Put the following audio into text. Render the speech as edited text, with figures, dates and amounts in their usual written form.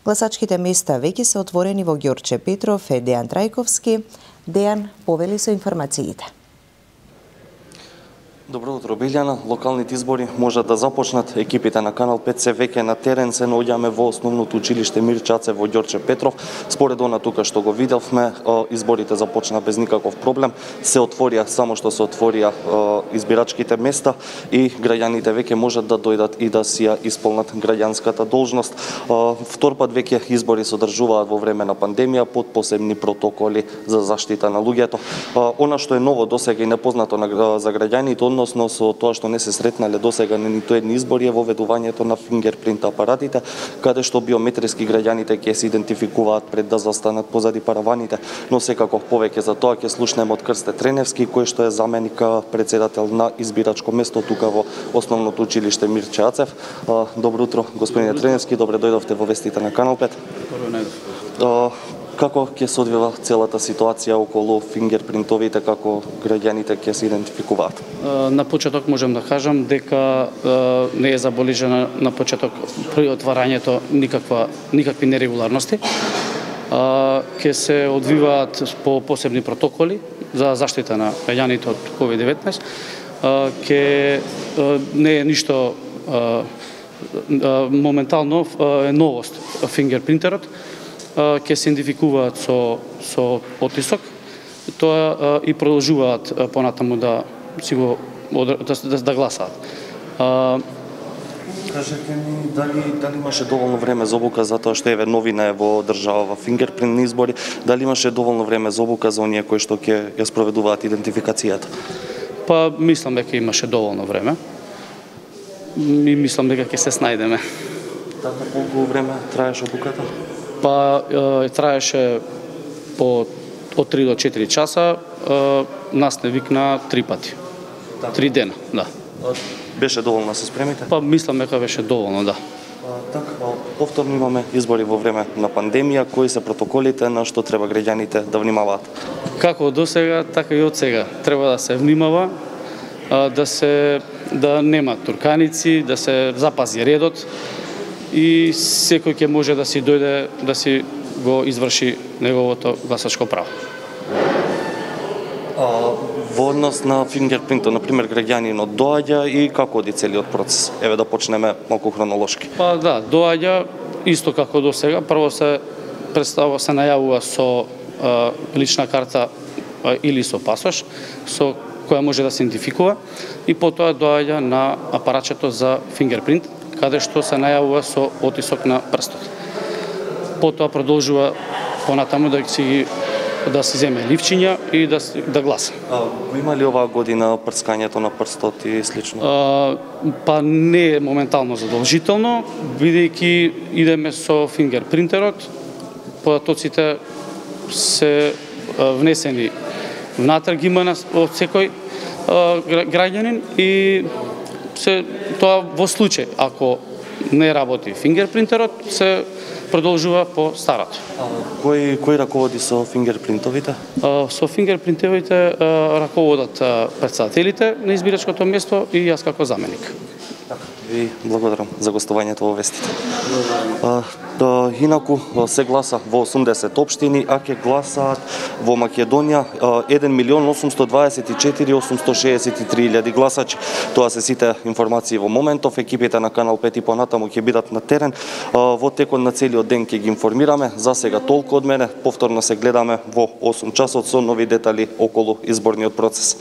Гласачките места веќе се отворени во Ѓорче Петров и Дејан Трајковски. Дејан, повели со информациите. Добро утро, Билјана. Локалните избори можат да започнат. Екипите на Канал 5 се веќе на терен, се наоѓаме во основното училиште Мирче Ацев во Ѓорче Петров. Според она тука што го видовме, изборите започна без никаков проблем. Се отворија, само што се отворија избирачките места и граѓаните веќе можат да дојдат и да си ја исполнат граѓанската должност. Втор пат веќе избори се одржуваат во време на пандемија под посебни протоколи за заштита на луѓето. Она што е ново досега и непознато за граѓаните, односно со тоа што не се сретнале досега на ниту едни избори, е воведувањето на фингерпринт апаратите, каде што биометриски граѓаните ќе се идентификуваат пред да застанат позади параваните. Но секако повеќе за тоа ќе слушнеме од Крсте Треневски, кој што е заменик председател на избирачко место тука во основното училиште Мирче Ацев. Добро утро, господине Треневски, добре дојдовте во вестите на Канал 5. Како ќе се одвива целата ситуација околу фингерпринтовите, како граѓаните ќе се идентификуваат? На почеток можем да кажам дека не е забележена на почеток при отварањето никакви нерегуларности. Ќе се одвиваат по посебни протоколи за заштита на граѓаните од COVID-19. Не е ништо моментално е новост фингерпринтерот. Ќе се идентификуваат со оттисок, тоа и продолжуваат понатаму да гласаат. Кажете ми, дали имаше доволно време за обука, затоа што еве новина е во држава фингерпринт избори, дали имаше доволно време за обука за оние кои што ќе ја спроведуваат идентификацијата? Па мислам дека имаше доволно време и мислам дека ќе се снајдеме. Така колку време траеше обуката? Па траеше од 3 до 4 часа, нас не викна 3 пати. 3 дена, да. Беше доволно да се спремите? Па мислам дека беше доволно, да. Така, повторно имаме избори во време на пандемија, кои се протоколите на што треба граѓаните да внимаваат? Како до сега, така и од сега. Треба да се внимава, да нема турканици, да се запази редот, и секој ќе може да си дојде да си го изврши неговото гласачко право. Во однос на фингерпринтот, например, граѓанинот доаѓа и како оди целиот процес? Еве да почнеме малку хронолошки. Па да, доаѓа исто како до сега. Прво се најавува со лична карта или со пасош, со која може да се идентификува, и потоа доаѓа на апаратчето за фингерпринт, каде што се најавува со оттисок на прстот. Потоа продолжува понатаму да се земе ливчиња и да гласа. Го има ли оваа година прскањето на прстот и слично? Па не е моментално задолжително, бидејќи идеме со фингерпринтерот, податоците се внесени внатре, ги има од секој граѓанин, и тоа во случај ако не работи фингерпринтерот, се продолжува по старото. Кој раководи со фингерпринтовите? Со фингерпринтовите раководат председателите на избирачкото место и јас како заменик. Ви благодарам за гостувањето во вестите. Инаку се гласа во 80 општини, а ќе гласаат во Македонија 1.824.863 гласачи. Тоа се сите информации во моментов. Екипите на Канал 5 и понатаму ќе бидат на терен. Во текот на целиот ден ќе ги информираме. За сега толку од мене. Повторно се гледаме во 8 часот со нови детали околу изборниот процес.